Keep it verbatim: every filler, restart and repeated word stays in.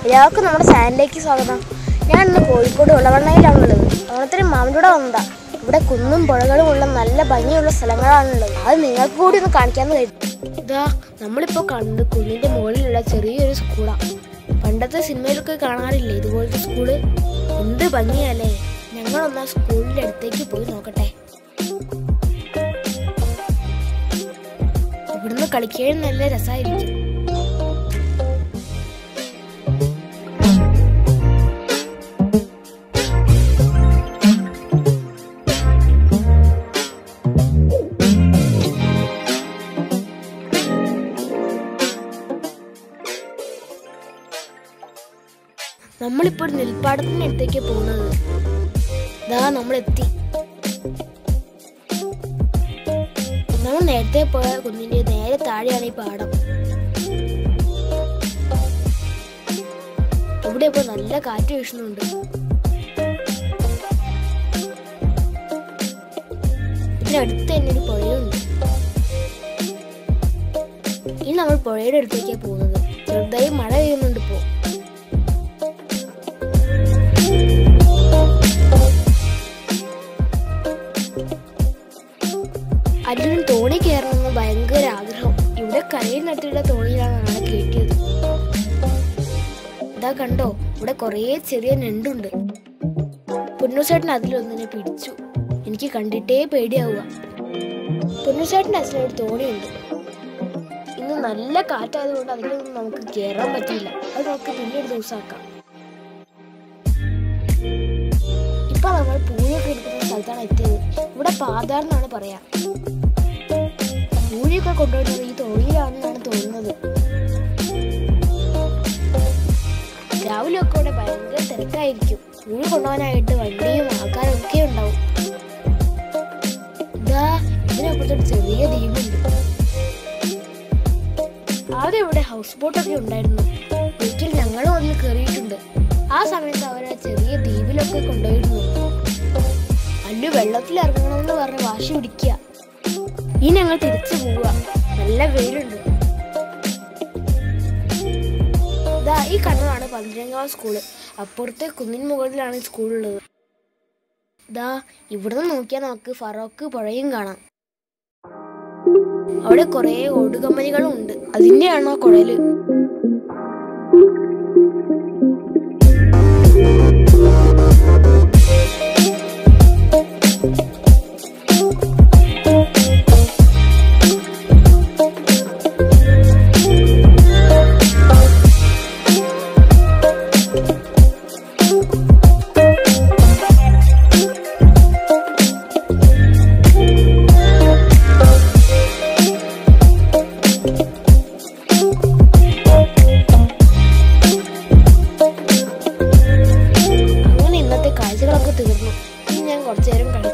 എല്ലാവർക്കും നമ്മുടെ ചാനലിലേക്ക് സ്വാഗതം. ഞാൻ ഇന്ന് കോഴിക്കോട് ഉളവണ്ണയിലാണുള്ളത്. ഓണത്തിന് മാമൻ്റെ വന്നതാ. ഇവിടെ കുന്നും പുഴകളും ഉള്ള നല്ല ഭംഗിയുള്ള സ്ഥലങ്ങളാണുള്ളത്. അത് നിങ്ങൾക്ക് കൂടി ഒന്ന് കാണിക്കാമെന്ന് കരുതി. ഇതാ നമ്മളിപ്പോൾ കണ്ടത് കുന്നിൻ്റെ മുകളിലുള്ള ചെറിയൊരു സ്കൂളാണ്. പണ്ടത്തെ സിനിമയിലൊക്കെ കാണാറില്ലേ ഇതുപോലത്തെ സ്കൂള്? എന്ത് ഭംഗിയല്ലേ. ഞങ്ങളൊന്നാ സ്കൂളിൻ്റെ അടുത്തേക്ക് പോയി നോക്കട്ടെ. ഇവിടുന്ന് കളിക്കാൻ നല്ല രസമായിരിക്കും. നമ്മളിപ്പോൾ ഒരു നെൽപ്പാടത്തിന്റെ അടുത്തേക്ക് പോകുന്നത്. ഇതാ നമ്മളെത്തി. നമ്മൾ നേരത്തെ പോയ കുന്നിന്റെ നേരെ താഴെയാണ് ഈ പാടം. ഇവിടെ ഇപ്പോൾ നല്ല കാറ്റ് വീശുന്നുണ്ട്. ഇതിനടുത്ത് തന്നെ ഒരു പുഴയുണ്ട്. ഇനി നമ്മൾ പുഴയുടെ അടുത്തേക്കാണ് പോകുന്നത്. ചെറുതായി മഴ പെയ്യുന്നുണ്ട് ഇപ്പോൾ. അർജുനൻ തോണി കയറണമെന്ന് ഭയങ്കര ആഗ്രഹം. ഇവിടെ കരയിൽ നിർത്തിയുള്ള തോണിയിലാണ് ആളെ കയറ്റിയത്. ഇതാ കണ്ടോ, ഇവിടെ കുറേ ചെറിയ ഞണ്ടുണ്ട്. പൊന്നുസേട്ടൻ അതിലൊന്നിനെ പിടിച്ചു. എനിക്ക് കണ്ടിട്ടേ പേടിയാവുക. പൊന്നുസേട്ടൻ്റെ അച്ഛനൊരു തോണിയുണ്ട്. ഇന്ന് നല്ല കാറ്റായതുകൊണ്ട് അതിലൊന്നും നമുക്ക് കയറാൻ പറ്റില്ല. അത് നമുക്ക് പിന്നീട് ദിവസമാക്കാം. ഇപ്പൊ നമ്മൾ പൂഴിയൊക്കെ എടുക്കുന്ന സ്ഥലത്താണ് എത്തിയത്. ഇവിടെ പാതാർ എന്നാണ് പറയാ. പൂഴിയൊക്കെ കൊണ്ടുവരുന്നത് ഈ തോണിയിലാണെന്നാണ് തോന്നുന്നത്. രാവിലെ ഒക്കെ ഇവിടെ ഭയങ്കര തിരക്കായിരിക്കും. പൂഴി കൊണ്ടുപോകാനായിട്ട് വണ്ടിയും ആൾക്കാരും ഒക്കെ ഉണ്ടാവും. ഇതാ ഇതിനപ്പുറത്തൊരു ചെറിയ ദ്വീപുണ്ട്. ആദ്യം ഇവിടെ ഹൗസ് ബോട്ടൊക്കെ ഉണ്ടായിരുന്നു. ഒരിക്കൽ ഞങ്ങളും അതിൽ കയറിയിട്ടുണ്ട്. ആ സമയത്ത് അവരെ ചെറിയ ദ്വീപിലൊക്കെ കൊണ്ടുപോയിരുന്നു. അല്ലു വെള്ളത്തിൽ ഇറങ്ങണമെന്ന് പറഞ്ഞ് വാശി പിടിക്കുക. ഇനി ഞങ്ങൾ തിരിച്ചു പോവുക. നല്ല വെയിലുണ്ട്. ഇതാ ഈ കണ്ണതാണ് പന്ത്രണ്ടാം സ്കൂള്. അപ്പുറത്തെ കുന്നിൻ മുകളിലാണ് സ്കൂളുള്ളത്. ഇതാ ഇവിടുന്ന് നോക്കിയാൽ നമുക്ക് ഫറോക്ക് പുഴയും കാണാം. അവിടെ കുറെ ഓടുകമ്പനികളും ഉണ്ട്. അതിന്റെയാണോ കുഴല്? കാഴ്ചകളൊക്കെ തീർന്നു. ഇനി ഞാൻ കുറച്ചു നേരം